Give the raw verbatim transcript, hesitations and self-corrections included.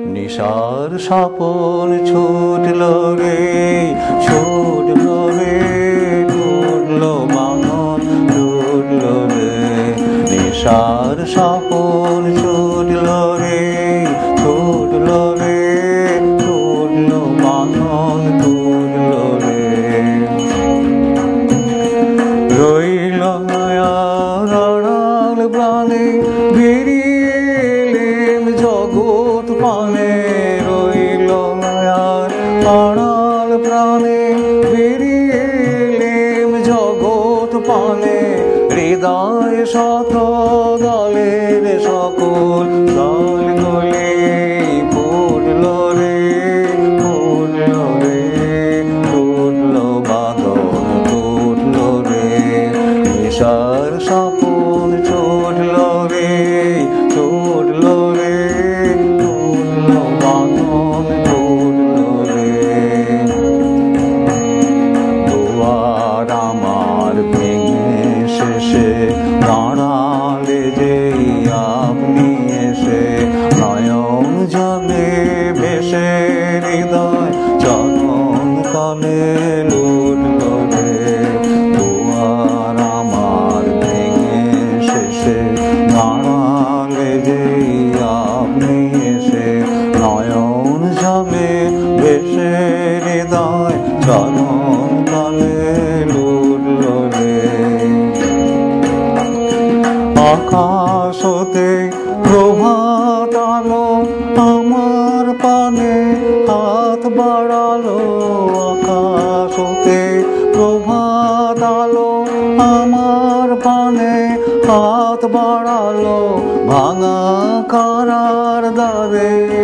নিশার স্বপন ছুটল রে, ছুটল রে, ছুটল বাঁধন ছুটল রে। নিশার স্বপন ছুটল রে, ছুটল রে, ছুটল বাঁধন ছুটল রে। রইল আড়াল প্রাণে বেরিয়ে এলেন জগৎ পানে। রইল আড়াল প্রাণে বেরিয়ে এলেন জগৎ পানে। হৃদয় শত দলের সকল দল গলে পড়ল রে, পড়ল রে, পড়ল বাঁধন পড়ল রে। নিশার স্বপন ছুটল রে, ছুটল রে, ছুটল বাঁধন ছুটল রে। দুয়ার আমার ভেঙে শেষে দাঁড়ালে যে আপনি এসে। নয়ন জলে ভেসে হৃদয় চরণ তলে লুটল রে। দুয়ার আমার ভেঙে শেষে দাঁড়ালে যে আপনি এসে। নয়ন জলে ভেসে হৃদয় চরণ তলে লুটল রে। আকাশ হতে প্রভাত আলো আমার পানে হাত বাড়ালো। আকাশ হতে প্রভাত আলো আমার পানে হাত বাড়ালো। ভাঙা কারার দ্বারে